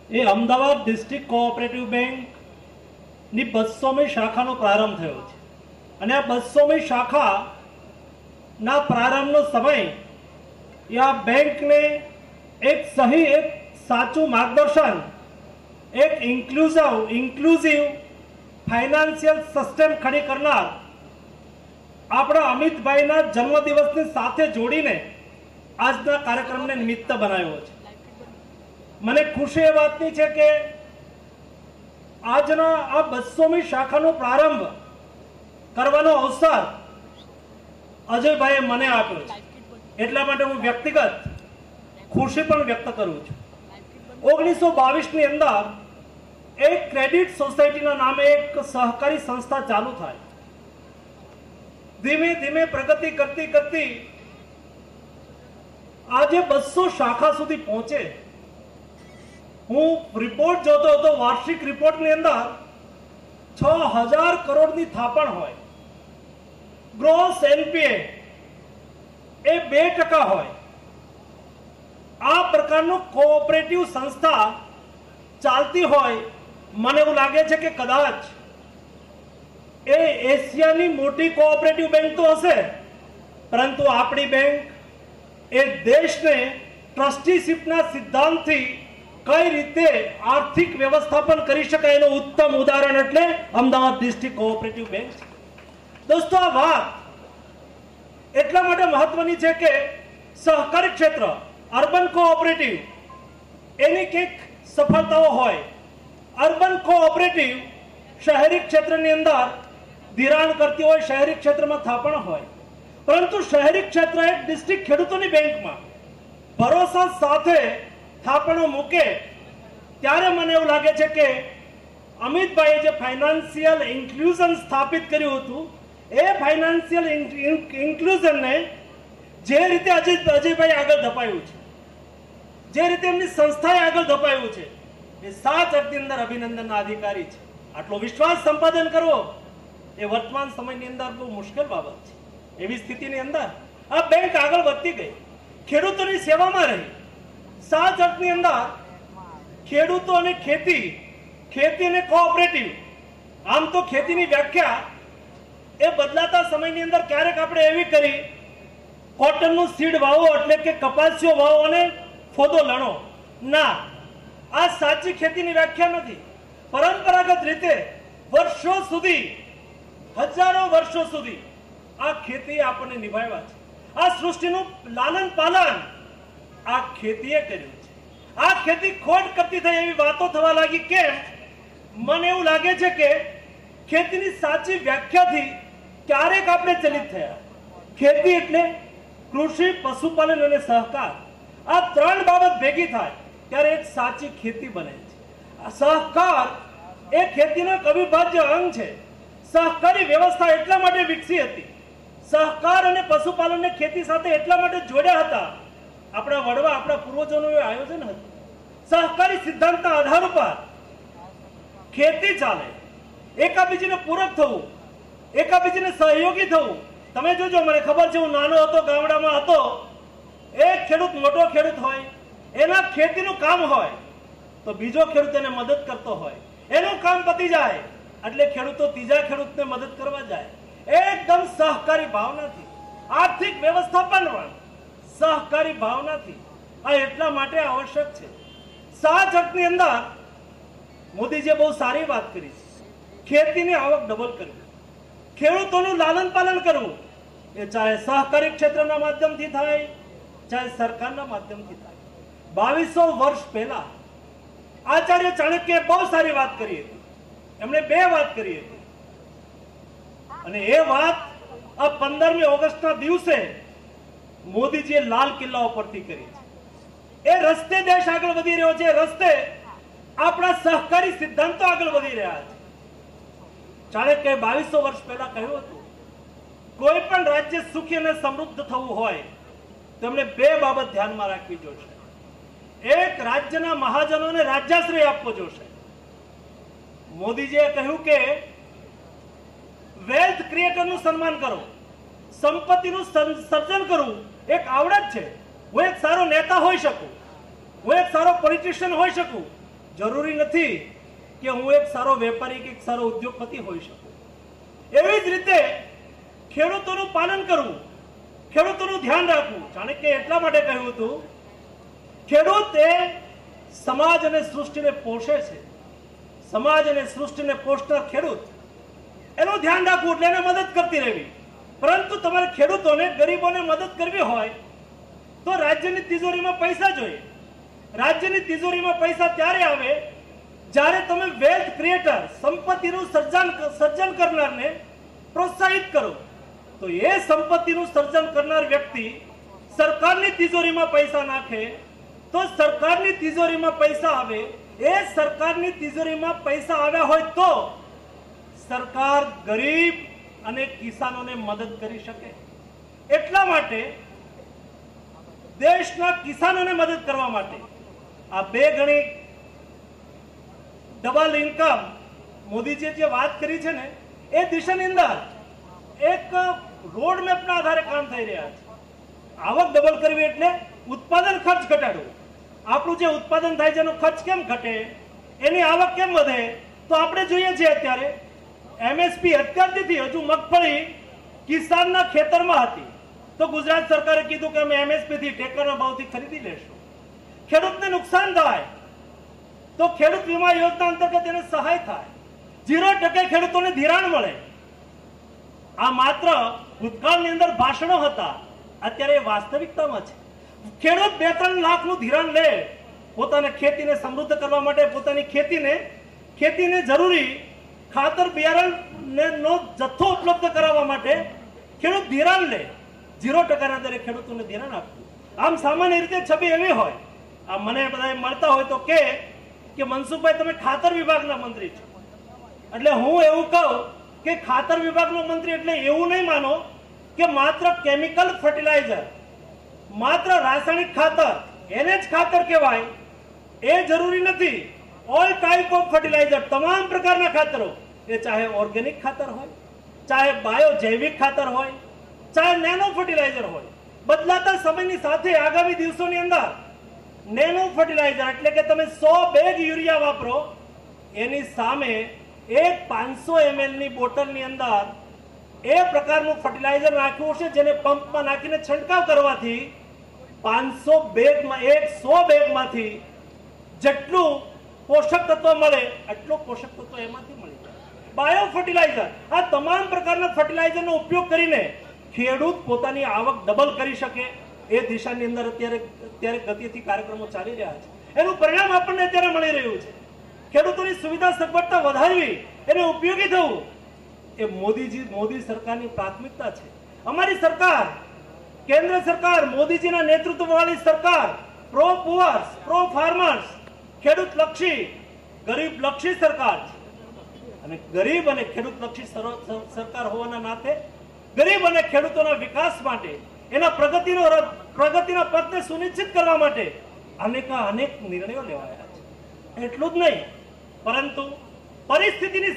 એ Ahmedabad district cooperative બેંકની 200મી શાખાનો પ્રારંભ થયો છે અને આ 200મી શાખાના પ્રારંભનો સમય એ આ બેંકને એક સાચું માર્ગદર્શન, એક ઇન્ક્લુઝિવ ફાઇનાન્શિયલ સિસ્ટમ ખડી કરનાર આપણા અમિતભાઈના જન્મદિવસની સાથે જોડીને આજના કાર્યક્રમને નિમિત્ત બનાવ્યો છે। મને ખુશી એ વાતની છે કે આજના આ 200મી શાખાનો પ્રારંભ કરવાનો અવસર અજયભાઈએ મને આપ્યો છે, એટલા માટે હું વ્યક્તિગત ખુશી પણ વ્યક્ત કરું છું। 1922ની અંદર એક ક્રેડિટ સોસાયટીના નામે એક સહકારી સંસ્થા ચાલુ થાય, ધીમે ધીમે પ્રગતિ કરતી કરતી આજે 200 શાખા સુધી પહોંચે। હું રિપોર્ટ જોતો હતો, વાર્ષિક રિપોર્ટની અંદર 6000 કરોડની થાપણ હોય, ગ્રોસ એનપીએ એ 2% હોય। આ પ્રકારનું કોઓપરેટિવ સંસ્થા ચાલતી હોય, મને એવું લાગે છે કે કદાચ એ એશિયાની મોટી કોઓપરેટિવ બેંક તો હશે, પરંતુ આપણી બેંક એ દેશને ટ્રસ્ટીશિપના સિદ્ધાંતથી કઈ રીતે આર્થિક વ્યવસ્થાપન કરી શકાય એનું ઉત્તમ ઉદાહરણ એટલે અમદાવાદ ડિસ્ટ્રિક્ટ કોઓપરેટિવ બેંક છે। દોસ્તો, આ વાત એટલા માટે મહત્વની છે કે સહકારી ક્ષેત્ર, અર્બન કોઓપરેટિવ એની કંઈક સફળતાઓ હોય। અર્બન કોઓપરેટિવ શહેરી ક્ષેત્રની અંદર ધિરાણ કરતી હોય, શહેરી ક્ષેત્રમાં થાપણ હોય, પરંતુ શહેરી ક્ષેત્ર એક ડિસ્ટ્રિક્ટ ખેડૂતોની બેંકમાં ભરોસા સાથે થાપણો મૂકે ત્યારે મને એવું લાગે છે કે અમિતભાઈએ જે ફાઇનાન્શિયલ ઇન્ક્લુઝન સ્થાપિત કર્યું હતું, એ ફાઇનાન્શિયલ ઇન્ક્લુઝનને જે રીતે અજયભાઈ આગળ ધપાયું છે, જે રીતે એમની સંસ્થાએ આગળ ધપાયું છે, એ 7 અર્થની અંદર અભિનંદનના અધિકારી છે। આટલો વિશ્વાસ સંપાદન કરવો એ વર્તમાન સમયની અંદર બહુ મુશ્કેલ બાબત છે। એવી સ્થિતિની અંદર આ બેંક આગળ વધતી ગઈ, ખેડૂતોની સેવામાં રહી। 7 અર્થની અંદર ખેડૂતો અને ખેતી અને કોઓપરેટિવ, આમ તો ખેતીની વ્યાખ્યા એ બદલાતા સમયની અંદર ક્યારેક આપણે એવી કરી, કોટનનું સીડ વાવો એટલે કે કપાસિયો વાવો અને ફોદો લણો, ના, આ સાચી ખેતીની વ્યાખ્યા નથી। પરંપરાગત રીતે વર્ષો સુધી, હજારો વર્ષો સુધી આ ખેતી આપણને નિભાવ્યા છે। આ સૃષ્ટિનું લાલન પાલન આ ખેતીએ કર્યું છે। આ ખેતી ખોટ કરતી થઈ એવી વાતો થવા લાગી। કેમ? મને એવું લાગે છે કે ખેતીની સાચી વ્યાખ્યાથી ક્યારેક આપણે ચલિત થયા। ખેતી એટલે કૃષિ, પશુપાલન અને સહકાર, આ 3 બાબત ભેગી થાય ત્યારે એક સાચી ખેતી બને છે। આ સહકાર એ ખેતીનો એક અવિભાજ્ય અંગ છે। સહકારી વ્યવસ્થા એટલા માટે વિકસી હતી, સહકાર અને પશુપાલનને ખેતી સાથે એટલા માટે જોડ્યા હતા, આપણા વડવા, આપણા પૂર્વજોનું એ આયોજન હતું। સહકારી સિદ્ધાંતના આધાર ઉપર ખેતી ચાલે, એકાબીજીને પૂરક થવું, એકાબીજીને સહયોગી થવું। તમે જોજો, મને ખબર છે, હું નાનો હતો, ગામડામાં હતો, એક ખેડૂત મોટો ખેડૂત હોય, એના ખેતીનું કામ હોય તો બીજો ખેડૂત એને મદદ કરતો હોય, એનું કામ પતી જાય એટલે ખેડૂતો ત્રીજા ખેડૂતને મદદ કરવા જાય। એકદમ સહકારી ભાવનાથી, આર્થિક વ્યવસ્થાપન પણ સહકારી ભાવનાથી। આ એટલા માટે આવશ્યક છે। 7 અર્થની અંદર મોદીજીએ બહુ સારી વાત કરી છે, ખેતીની આવક ડબલ કરવી, ખેડૂતોનું લાલન પાલન કરવું, એ ચાહે સહકારી ક્ષેત્રના માધ્યમથી થાય, ચાહે સરકારના માધ્યમથી થાય। 2200 વર્ષ પહેલા આચાર્ય ચાણક્યએ બહુ સારી વાત કરી હતી। એમણે 2 વાત કરી હતી અને એ વાત આ 15મી ઓગસ્ટના દિવસે મોદીજીએ લાલ કિલ્લા ઉપરથી કરી છે। એ રસ્તે દેશ આગળ વધી રહ્યો છે, રસ્તે આપણા સહકારી સિદ્ધાંતો આગળ વધી રહ્યા છે। ચાણક્યએ 2200 વર્ષ પહેલા કહ્યું હતું, કોઈ પણ રાજ્ય સુખી અને સમૃદ્ધ થવું હોય તો એમણે 2 બાબત ધ્યાનમાં રાખવી જોશે। એક, રાજ્યના મહાજનોને રાજ્યાશ્રય આપવો જોશે। મોદીજીએ કહ્યું કે વેલ્થ ક્રિએટરનું સન્માન કરો, સંપત્તિનું સર્જન કરવું એક આવડત છે। હું એક સારો નેતા હોઈ શકું, હું એક સારો પોલિટિશિયન હોઈ શકું, જરૂરી નથી કે હું એક સારો વેપારી કે એક સારો ઉદ્યોગપતિ હોઈ શકું. એવી જ રીતે ખેડૂતોનું પાલન કરવું, ખેડૂતોનું ધ્યાન રાખવું. ચાણક્યે એટલા માટે કહ્યું હતું, ખેડૂત એ સમાજ અને સૃષ્ટિને પોષે છે. સમાજ અને સૃષ્ટિને પોષનાર ખેડૂત, એનું ધ્યાન રાખવું એટલે એને મદદ કરતી રહેવી. પરંતુ તમારે ખેડૂતોને, ગરીબોને મદદ કરવી હોય તો રાજ્યની તિજોરીમાં પૈસા જોઈએ. રાજ્યની તિજોરીમાં પૈસા ત્યારે આવે જ્યારે તમે વેલ્થ ક્રિએટર, સંપત્તિનું સર્જન કરનારને પ્રોત્સાહિત કરો. તો એ સંપત્તિનું સર્જન કરનાર વ્યક્તિ સરકારની તિજોરીમાં પૈસા નાખે તો સરકારની તિજોરીમાં પૈસા આવે. એ સરકારની તિજોરીમાં પૈસા આવ્યા હોય તો સરકાર ગરીબ અને કિસાનોને મદદ કરી શકે. એટલા માટે દેશના કિસાનોને મદદ કરવા માટે આ 2 ગણી ડબલ ઇન્કમ મોદીજીએ જે વાત કરી છે ને, એ દિશાની અંદર એક રોડ મેપના આધારે કામ થઈ રહ્યા છે. આવક ડબલ કરવી એટલે ઉત્પાદન ખર્ચ ઘટાડવો. આપણું જે ઉત્પાદન થાય છે એનો ખર્ચ કેમ ઘટે, એની આવક કેમ વધે? તો આપણે જોઈએ છીએ અત્યારે એમએસપી અત્યારથી હજુ મગફળી કિસાનના ખેતરમાં હતી તો ગુજરાત સરકારે કીધું કે અમે એમએસપી થી ટેકાના ભાવથી ખરીદી લેશું. ખેડૂતને નુકસાન થાય તો ખેડૂત વીમા યોજના અંતર્ગત એને સહાય થાય. 0% ખેડૂતોને ધિરાણ મળે. આ માત્ર ભૂતકાળની અંદર ભાષણો હતા, અત્યારે વાસ્તવિકતામાં છે. ખેડૂત 2-3 લાખનું ધિરાણ લે પોતાને ખેતીને સમૃદ્ધ કરવા માટે, પોતાની ખેતીને જરૂરી ખાતર બિયારણનો જથ્થો ઉપલબ્ધ કરાવવા માટે ખેડૂત ધિરાણ લે. 0% ના દરે ખેડૂતોને ધિરાણ આપવું. આમ સામાન્ય રીતે છબી એવી હોય, આ મને બધા મળતા હોય તો કે મનસુખભાઈ તમે ખાતર વિભાગના મંત્રી છો, એટલે હું એવું કહું કે ખાતર વિભાગનો મંત્રી એટલે એવું નહીં માનો કે માત્ર કેમિકલ ફર્ટિલાઇઝર, માત્ર રાસાયણિક ખાતર એને જ ખાતર કહેવાય એ જરૂરી નથી. ઓલ ટાઈપ ઓફ ફર્ટિલાઇઝર, તમામ પ્રકારના ખાતરો, એ ચાહે ઓર્ગેનિક ખાતર હોય, ચાહે બાયો જૈવિક ખાતર હોય, ચાહે નેનો ફર્ટિલાઇઝર હોય, બદલાતા સમયની સાથે આગામી દિવસોની અંદર નેનો ફર્ટિલાઇઝર એટલે કે તમે 100 બેગ યુરિયા વાપરો એની સામે એક 500 ml ની બોટલની અંદર એ પ્રકારનું ફર્ટિલાઇઝર નાખ્યું હશે જેને પંપમાં નાખીને છંટકાવ કરવાથી 500 બેગમાં 100 બેગમાંથી જેટલું પોષક તત્વ મળે એટલું પોષક તત્વ એમાંથી મળી જાય. બાયો ફર્ટિલાઇઝર, આ તમામ પ્રકારના ફર્ટિલાઇઝરનો ઉપયોગ કરીને ખેડૂત પોતાની આવક ડબલ કરી શકે એ દિશાની અંદર અત્યારે ગતિથી કાર્યક્રમો ચાલી રહ્યા છે. એનું પરિણામ આપણને અત્યારે મળી રહ્યું છે. ખેડૂતોની સુવિધા સગવડતા વધારવી, એને ઉપયોગી થવું એ મોદી સરકારની પ્રાથમિકતા છે. અમારી સરકાર, કેન્દ્ર સરકાર, મોદીજીના નેતૃત્વવાળી સરકાર પ્રો પુઅર્સ, પ્રો ફાર્મર્સ, ખેડૂત લક્ષી, ગરીબ લક્ષી સરકાર છે. અને ગરીબ અને ખેડૂત લક્ષી સરકાર હોવાના નાતે ગરીબ અને ખેડૂતોના વિકાસ માટે, એના પ્રગતિના પથને સુનિશ્ચિત કરવા માટે અનેક નિર્ણયો લેવાયા છે. એટલું જ નહીં, પરંતુ પરિસ્થિતિની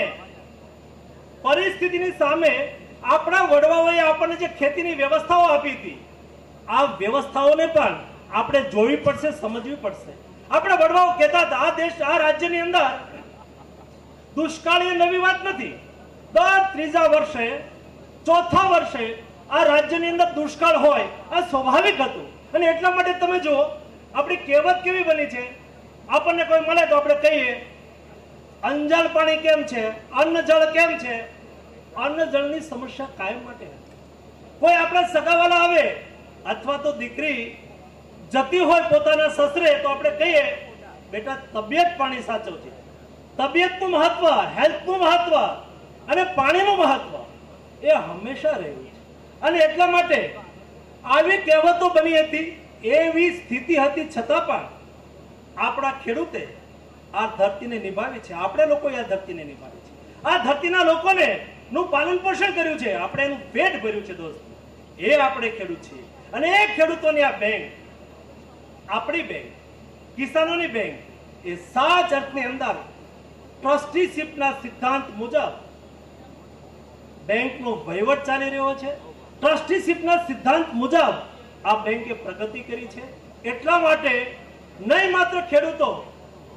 સામે આપણા વડવાઓએ આપણને જે ખેતીની વ્યવસ્થાઓ આપી હતી, આ વ્યવસ્થાઓને પણ આપણે જોવી પડશે, સમજવી પડશે. આપણા વડવાઓ કહેતા હતા આ રાજ્યની અંદર દુષ્કાળ એ નવી વાત નથી. દર 3જા વર્ષે, 4થા વર્ષે આ રાજ્યની અંદર દુષ્કાળ હોય આ સ્વાભાવિક હતું. અને એટલા માટે તમે જુઓ આપણી કહેવત કેવી બની છે, આપણને કોઈ મળે તો આપણે કહીએ અંજળ પાણી કેમ છે, અન્ન જળ કેમ છે. અન્ન જળની સમસ્યા કાયમ માટે હતી. કોઈ આપણા સગાવાલા આવે અથવા તો દીકરી જતી હોય પોતાના સસરે તો આપણે કહીએ બેટા તબિયત પાણી સાચવજે. તબિયતનું મહત્વ, હેલ્થનું મહત્વ અને પાણીનું મહત્વ એ હંમેશા રહ્યું છે. અને એટલા માટે આવી કહેવતો બની હતી, એવી સ્થિતિ હતી, છતાં પણ આપણા ખેડૂતે આ ધરતીને નિભાવી છે. આપણે લોકોએ આ ધરતીને નિભાવી છે. આ ધરતીના લોકોને નું પાલન પોષણ કર્યું છે. આપણે એનું પેટ ભર્યું છે દોસ્તો. એ આપણે ખેડૂત છીએ. અને એ ખેડૂતોની આ બેંક, આપણી બેંક, કિસાનોની બેંક એ સાચા અર્થની અંદર ટ્રસ્ટીશીપના સિદ્ધાંત મુજબ બેંકનો વહીવટ ચાલી રહ્યો છે. ટ્રસ્ટીશીપના સિદ્ધાંત મુજબ આ બેંકે પ્રગતિ કરી છે. એટલા માટે નહીં માત્ર ખેડૂતો,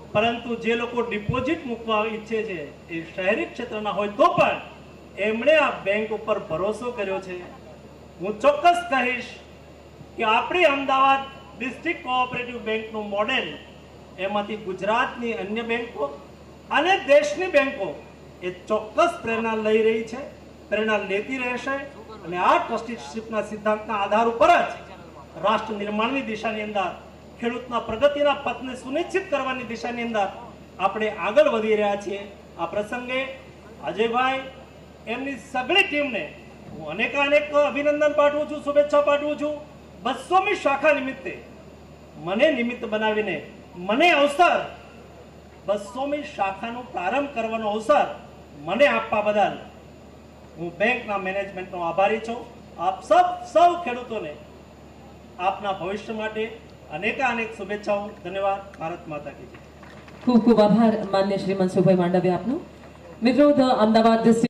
પરંતુ જે લોકો ડિપોઝિટ મૂકવા ઈચ્છે છે એ શહેરી ક્ષેત્રના હોય તો પણ એમણે આ બેંક ઉપર ભરોસો કર્યો છે. હું ચોક્કસ કહીશ કે આપણી અમદાવાદ ડિસ્ટ્રિક્ટ કોઓપરેટિવ બેંકનું મોડેલ એમાંથી ગુજરાતની અન્ય બેંકો અને દેશની બેંકો એ ચોક્કસ પ્રેરણા લઈ રહી છે, પ્રેરણા લેતી રહેશે. અને આ ટ્રસ્ટીશીપના સિદ્ધાંતના આધાર ઉપર જ રાષ્ટ્ર નિર્માણની દિશાની અંદર, ખેડૂતના પ્રગતિના પથને સુનિશ્ચિત કરવાની દિશાની અંદર આપણે આગળ વધી રહ્યા છીએ. આ પ્રસંગે અજયભાઈ એમની સગળી ટીમને હું અનેક અભિનંદન પાઠવું છું, શુભેચ્છા પાઠવું છું. 200મી શાખા નિમિત્તે મને નિમિત્ત બનાવીને મને અવસર 200મી શાખાનો પ્રારંભ કરવાનો અવસર મને આપવા બદલ હું બેંકના મેનેજમેન્ટનો આભારી છું. આપ સૌ ખેડૂતોને આપના ભવિષ્ય માટે અનેક શુભેચ્છાઓ. ધન્યવાદ. ભારત માતા કી જય. ખૂબ ખૂબ આભાર માન્ય શ્રી મનસુખભાઈ માંડવિયા આપનો. મિત્રો, અમદાવાદ